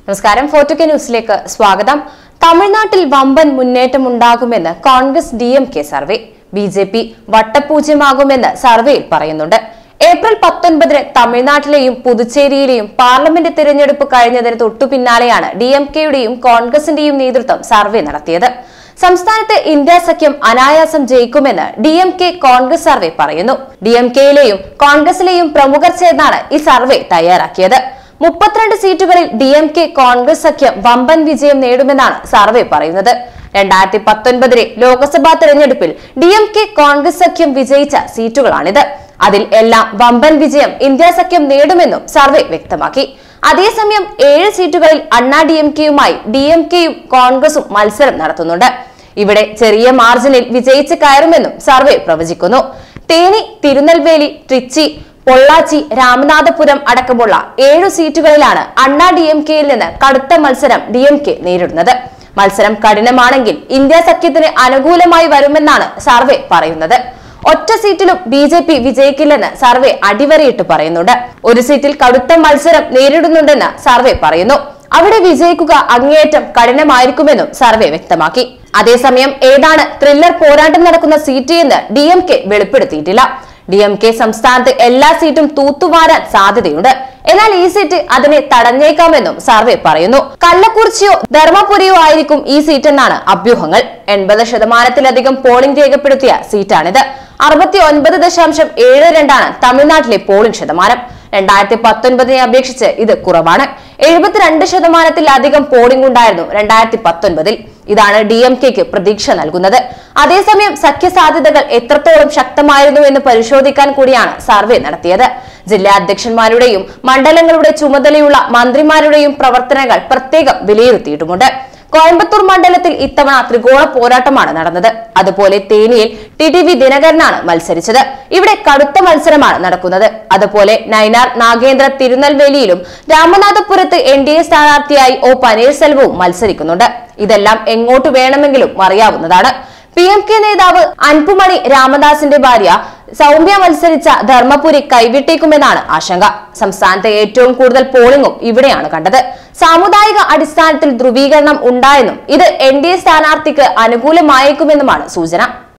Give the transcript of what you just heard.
നമസ്കാരം. 4K ന്യൂസിലേക്ക് സ്വാഗതം. തമിഴ്നാട്ടിൽ വമ്പൻ മുന്നേറ്റമുണ്ടാകുമെന്ന് കോൺഗ്രസ് DMK സർവേ. BJP വട്ടപൂജ്യമാകുമെന്ന് സർവേയിൽ പറയുന്നുണ്ട്. ഏപ്രിൽ 19 തമിഴ്നാട്ടിലെയും പുതുച്ചേരിയിലെയും പാർലമെന്റ് തിരഞ്ഞെടുപ്പ് കഴിഞ്ഞതിന് തൊട്ടു പിന്നാലെയാണ് DMKയുടെയും കോൺഗ്രസിന്റെയും നേതൃത്വം സർവേ നടത്തിയത്. സംസ്ഥാനത്ത് ഇന്ത്യ സഖ്യം അനായാസം ജയിക്കുമെന്ന് DMK കോൺഗ്രസ് സർവേ പറയുന്നു. DMKയിലെയും കോൺഗ്രസിലെയും പ്രമുഖർ ചേർന്നാണ് ഈ സർവേ തയ്യാറാക്കിയത്. 32 സീറ്റുകളിൽ DMK കോൺഗ്രസ് സഖ്യം വമ്പൻ വിജയം നേടുമെന്നാണ് സർവേ പറയുന്നത്. 2019 ലോക്സഭാ തെരഞ്ഞെടുപ്പിൽ DMK കോൺഗ്രസ് സഖ്യം വിജയിച്ച സീറ്റുകളാണിത്. അതിൽ എല്ലാം വമ്പൻ വിജയം ഇന്ത്യ സഖ്യം നേടുമെന്നും സർവേ വ്യക്തമാക്കി. അതേസമയം 7 സീറ്റുകളിൽ അണ്ണാ DMKയുമായി DMKയും കോൺഗ്രസും മത്സരം നടത്തുന്നുണ്ട്. ഇവിടെ ചെറിയ മാർജിനിൽ വിജയിച്ച് കയറുമെന്നും സർവേ പ്രവചിക്കുന്നു. തേനി, തിരുനെൽവേലി, ട്രിച്ചി, പൊള്ളാച്ചി, രാമനാഥപുരം അടക്കമുള്ള 7 സീറ്റുകളിലാണ് അണ്ണാ DMKയിൽ നിന്ന് കടുത്ത മത്സരം DMK നേരിടുന്നത്. മത്സരം കഠിനമാണെങ്കിൽ ഇന്ത്യ സഖ്യത്തിന് അനുകൂലമായി വരുമെന്നാണ് സർവേ പറയുന്നത്. ഒറ്റ സീറ്റിലും BJP വിജയിക്കില്ലെന്ന് സർവേ അടിവരയിട്ട് പറയുന്നുണ്ട്. ഒരു സീറ്റിൽ കടുത്ത മത്സരം നേരിടുന്നുണ്ടെന്ന് സർവേ പറയുന്നു. അവിടെ വിജയിക്കുക അങ്ങേയറ്റം കഠിനമായിരിക്കുമെന്നും സർവേ വ്യക്തമാക്കി. അതേസമയം ഏതാണ് ത്രില്ലർ പോരാട്ടം നടക്കുന്ന സീറ്റ് എന്ന് DMK വെളിപ്പെടുത്തിയിട്ടില്ല. DMK സംസ്ഥാനത്ത് എല്ലാ സീറ്റും തൂത്തുവാരാൻ സാധ്യതയുണ്ട്. എന്നാൽ ഈ സീറ്റ് അതിനെ തടഞ്ഞേക്കാമെന്നും സർവേ പറയുന്നു. കള്ളക്കുറിച്ചിയോ ധർമ്മപുരിയോ ആയിരിക്കും ഈ സീറ്റെന്നാണ് അഭ്യൂഹങ്ങൾ. 80% പോളിംഗ് രേഖപ്പെടുത്തിയ സീറ്റാണിത്. 69.72 തമിഴ്നാട്ടിലെ പോളിംഗ് ശതമാനം. 2019 അപേക്ഷിച്ച് ഇത് കുറവാണ്. 72% പോളിംഗ് ഉണ്ടായിരുന്നു 2019. ഇതാണ് DMKക്ക് പ്രതീക്ഷ നൽകുന്നത്. അതേസമയം സഖ്യസാധ്യതകൾ എത്രത്തോളം ശക്തമായിരുന്നു എന്ന് പരിശോധിക്കാൻ കൂടിയാണ് സർവേ നടത്തിയത്. ജില്ലാ അധ്യക്ഷന്മാരുടെയും മണ്ഡലങ്ങളുടെ ചുമതലയുള്ള മന്ത്രിമാരുടെയും പ്രവർത്തനങ്ങൾ പ്രത്യേകം വിലയിരുത്തിയിട്ടുമുണ്ട്. കോയമ്പത്തൂർ മണ്ഡലത്തിൽ ഇത്തവണ ത്രികോണ പോരാട്ടമാണ് നടന്നത്. അതുപോലെ തേനിയിൽ TTV ദിനകരനാണ് മത്സരിച്ചത്. ഇവിടെ കടുത്ത മത്സരമാണ് നടക്കുന്നത്. അതുപോലെ നൈനാർ നാഗേന്ദ്ര തിരുനെൽവേലിയിലും രാമനാഥപുരത്ത് NDA സ്ഥാനാർത്ഥിയായി O പനീർസെൽവവും മത്സരിക്കുന്നുണ്ട്. ഇതെല്ലാം എങ്ങോട്ട് വേണമെങ്കിലും മറിയാവുന്നതാണ്. PMK നേതാവ് അൻപുമണി രാമദാസിന്റെ ഭാര്യ സൗമ്യ മത്സരിച്ച ധർമ്മപുരി കൈവിട്ടേക്കുമെന്നാണ് ആശങ്ക. സംസ്ഥാനത്തെ ഏറ്റവും കൂടുതൽ പോളിംഗും ഇവിടെയാണ് കണ്ടത്. സാമുദായിക അടിസ്ഥാനത്തിൽ ധ്രുവീകരണം ഉണ്ടായെന്നും ഇത് NDA സ്ഥാനാർത്ഥിക്ക് അനുകൂലമായേക്കുമെന്നുമാണ് സൂചന.